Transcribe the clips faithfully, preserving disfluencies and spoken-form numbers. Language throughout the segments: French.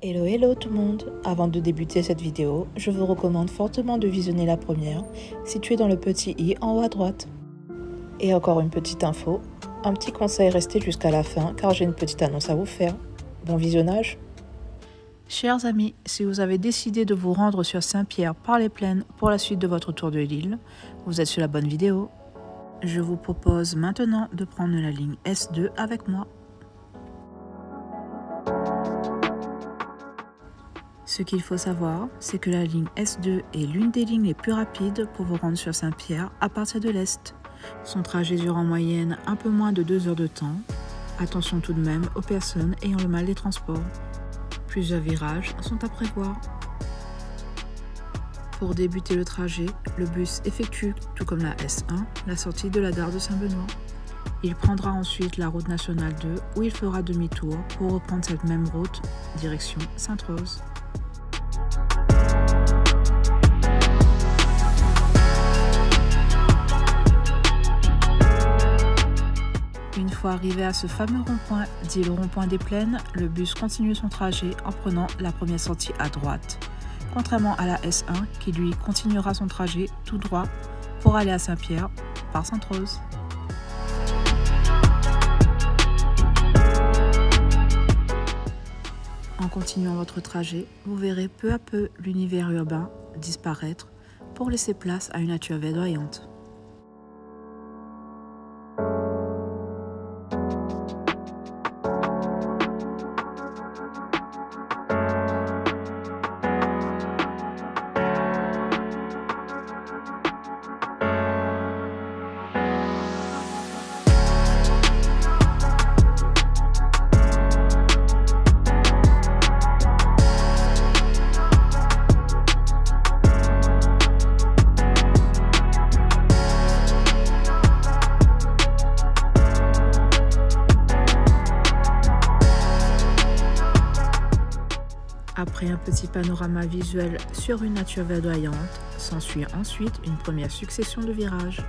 Hello hello tout le monde. Avant de débuter cette vidéo, je vous recommande fortement de visionner la première, située dans le petit i en haut à droite. Et encore une petite info, un petit conseil, restez jusqu'à la fin car j'ai une petite annonce à vous faire. Bon visionnage. Chers amis, si vous avez décidé de vous rendre sur Saint-Pierre par les Plaines pour la suite de votre tour de l'île, vous êtes sur la bonne vidéo. Je vous propose maintenant de prendre la ligne S deux avec moi. Ce qu'il faut savoir, c'est que la ligne S deux est l'une des lignes les plus rapides pour vous rendre sur Saint-Pierre à partir de l'Est. Son trajet dure en moyenne un peu moins de deux heures de temps. Attention tout de même aux personnes ayant le mal des transports. Plusieurs virages sont à prévoir. Pour débuter le trajet, le bus effectue, tout comme la S un, la sortie de la gare de Saint-Benoît. Il prendra ensuite la route nationale deux où il fera demi-tour pour reprendre cette même route, direction Sainte-Rose. Une fois arrivé à ce fameux rond-point, dit le rond-point des Plaines, le bus continue son trajet en prenant la première sortie à droite, contrairement à la S un qui lui continuera son trajet tout droit pour aller à Saint-Pierre par Sainte-Rose. En continuant votre trajet, vous verrez peu à peu l'univers urbain disparaître pour laisser place à une nature verdoyante. Après un petit panorama visuel sur une nature verdoyante, s'ensuit ensuite une première succession de virages.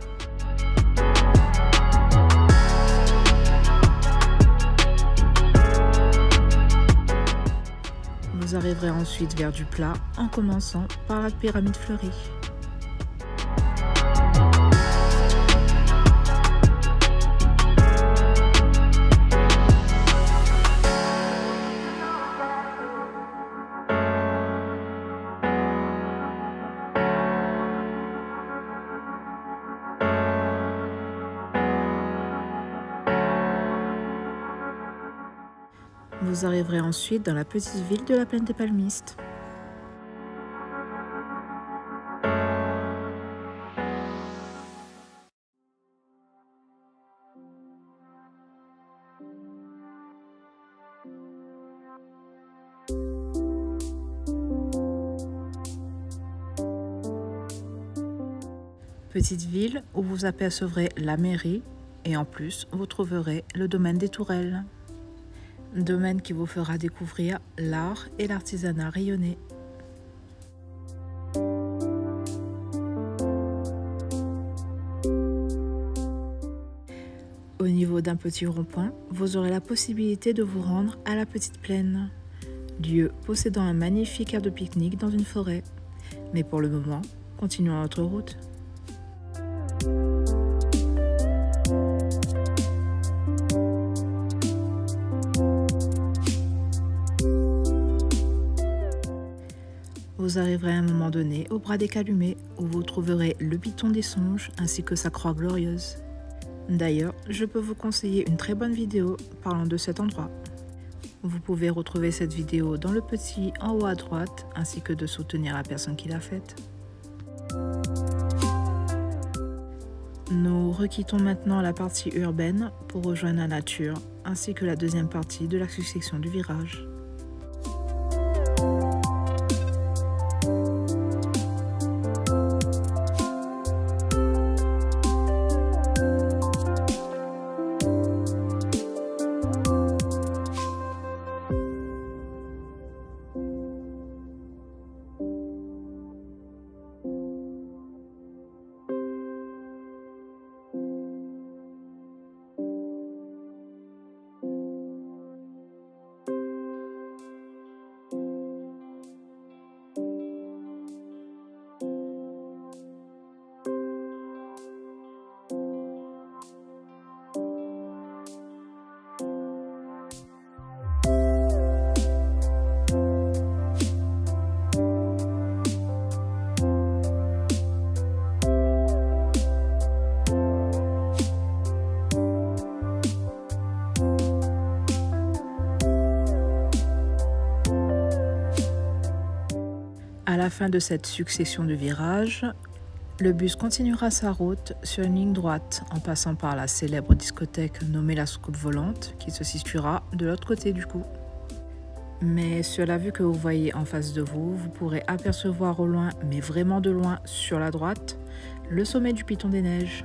Vous arriverez ensuite vers du plat en commençant par la pyramide fleurie. Vous arriverez ensuite dans la petite ville de la Plaine des Palmistes. Petite ville où vous apercevrez la mairie et en plus vous trouverez le domaine des Tourelles. Domaine qui vous fera découvrir l'art et l'artisanat rayonnés. Au niveau d'un petit rond-point, vous aurez la possibilité de vous rendre à la Petite Plaine, lieu possédant un magnifique aire de pique-nique dans une forêt. Mais pour le moment, continuons notre route. Vous arriverez à un moment donné au bras des Calumets où vous trouverez le Piton des Songes ainsi que sa croix glorieuse. D'ailleurs, je peux vous conseiller une très bonne vidéo parlant de cet endroit. Vous pouvez retrouver cette vidéo dans le petit en haut à droite ainsi que de soutenir la personne qui l'a faite. Nous requittons maintenant la partie urbaine pour rejoindre la nature ainsi que la deuxième partie de la succession du virage. la fin de cette succession de virages, le bus continuera sa route sur une ligne droite en passant par la célèbre discothèque nommée la Soucoupe Volante qui se situera de l'autre côté du coup. Mais sur la vue que vous voyez en face de vous, vous pourrez apercevoir au loin, mais vraiment de loin sur la droite, le sommet du Piton des Neiges.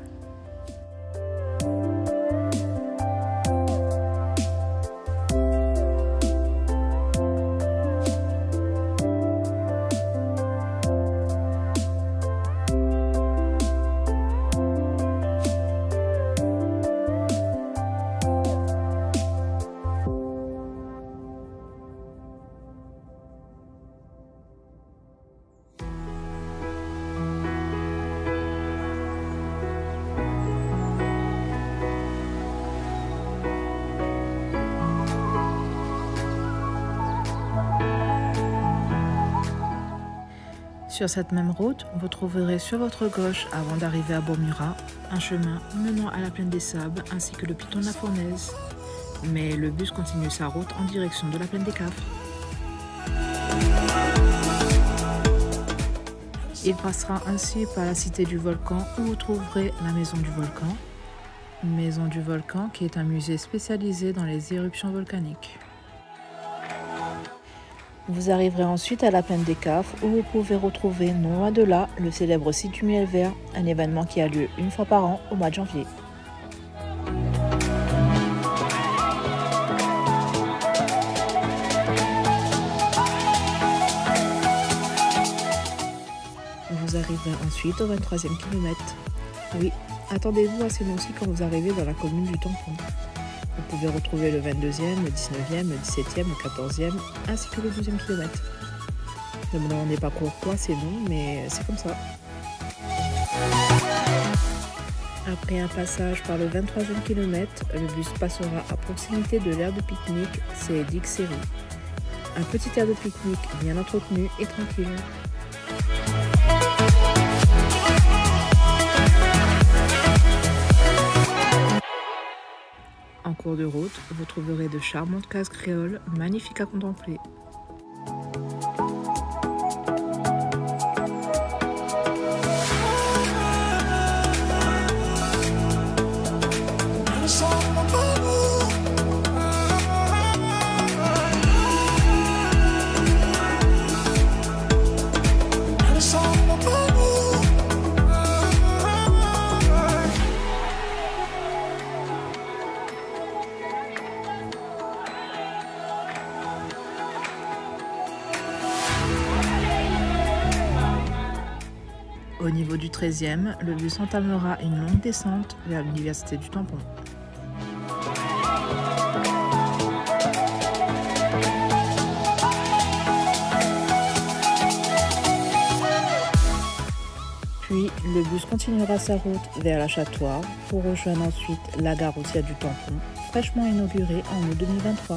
Sur cette même route, vous trouverez sur votre gauche, avant d'arriver à Bourg-Murat, un chemin menant à la plaine des Sables ainsi que le Piton de la Fournaise. Mais le bus continue sa route en direction de la plaine des Cafres. Il passera ainsi par la cité du volcan où vous trouverez la maison du volcan. Maison du volcan qui est un musée spécialisé dans les éruptions volcaniques. Vous arriverez ensuite à la plaine des Cafres où vous pouvez retrouver non loin de là le célèbre site du miel vert, un événement qui a lieu une fois par an au mois de janvier. Vous arriverez ensuite au vingt-troisième kilomètre. Oui, attendez-vous à ces noms-ci quand vous arrivez dans la commune du Tampon. Vous pouvez retrouver le vingt-deuxième, le dix-neuvième, le dix-septième, le quatorzième, ainsi que le douzième kilomètre. Ne me demandez pas pourquoi ces noms, mais c'est comme ça. Après un passage par le vingt-troisième kilomètre, le bus passera à proximité de l'aire de pique-nique, c'est Dixéry. Un petit aire de pique-nique bien entretenu et tranquille. En cours de route, vous trouverez de charmantes cases créoles, magnifiques à contempler. Au niveau du treizième, le bus entamera une longue descente vers l'université du Tampon. Puis, le bus continuera sa route vers la Châtoire pour rejoindre ensuite la gare routière du Tampon, fraîchement inaugurée en août deux mille vingt-trois.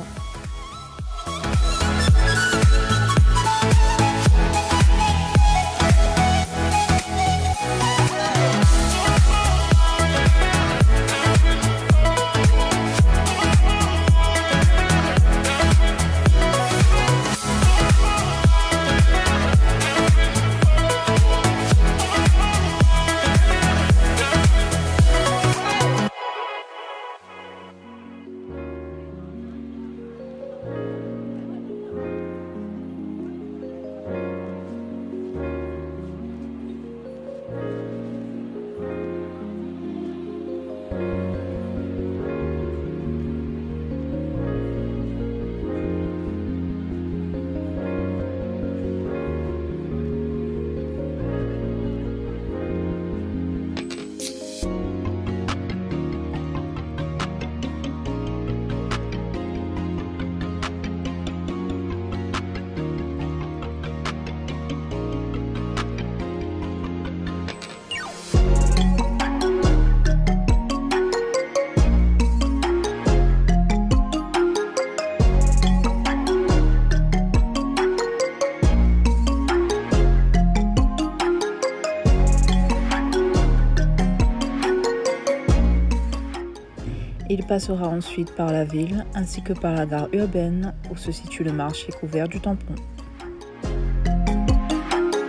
Il passera ensuite par la ville ainsi que par la gare urbaine où se situe le marché couvert du Tampon.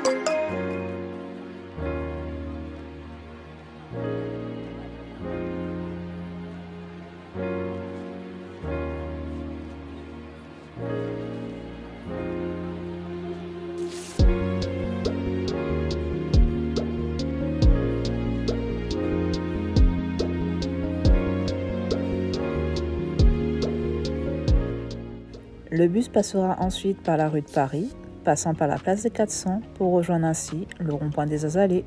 Le bus passera ensuite par la rue de Paris, passant par la place des quatre cents pour rejoindre ainsi le rond-point des Azalées.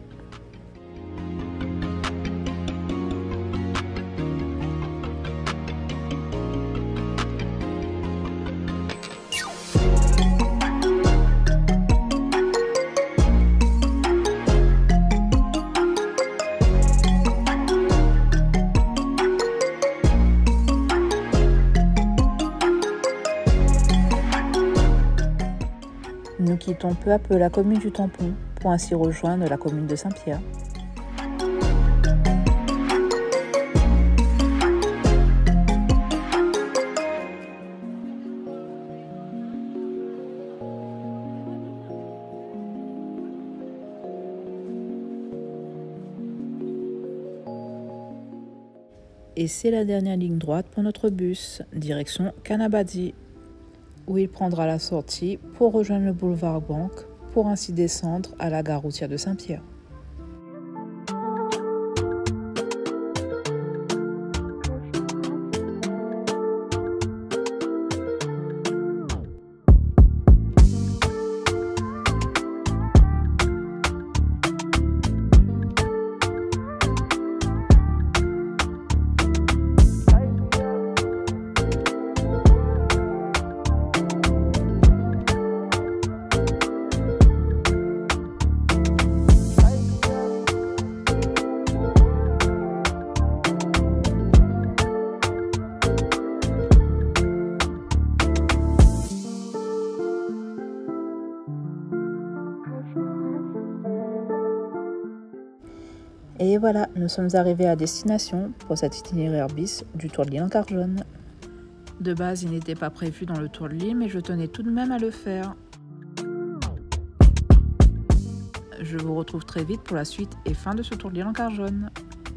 Nous quittons peu à peu la commune du Tampon pour ainsi rejoindre la commune de Saint-Pierre. Et c'est la dernière ligne droite pour notre bus, direction Kanabadi, où il prendra la sortie pour rejoindre le boulevard Banque, pour ainsi descendre à la gare routière de Saint-Pierre. Et voilà, nous sommes arrivés à destination pour cet itinéraire bis du Tour de l'Île en Carjonne. De base, il n'était pas prévu dans le Tour de l'Île, mais je tenais tout de même à le faire. Je vous retrouve très vite pour la suite et fin de ce Tour de l'Île en Carjonne.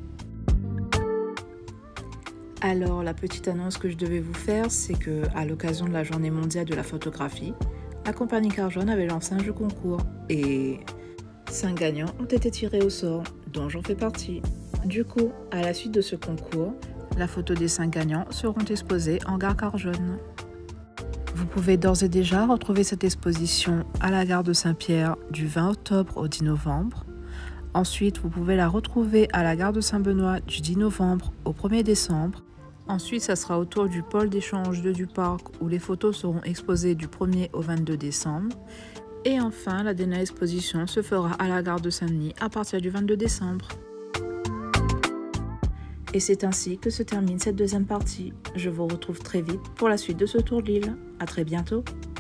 Alors, la petite annonce que je devais vous faire, c'est que à l'occasion de la Journée mondiale de la photographie, la compagnie Carjonne avait lancé un jeu concours et cinq gagnants ont été tirés au sort, dont j'en fais partie. Du coup, à la suite de ce concours, la photo des cinq gagnants seront exposées en gare Carjonne. Vous pouvez d'ores et déjà retrouver cette exposition à la gare de Saint-Pierre du vingt octobre au dix novembre. Ensuite, vous pouvez la retrouver à la gare de Saint-Benoît du dix novembre au premier décembre. Ensuite, ça sera au tour du pôle d'échange de du parc où les photos seront exposées du premier au vingt-deux décembre. Et enfin, la dernière exposition se fera à la gare de Saint-Denis à partir du vingt-deux décembre. Et c'est ainsi que se termine cette deuxième partie. Je vous retrouve très vite pour la suite de ce tour de l'île. À très bientôt.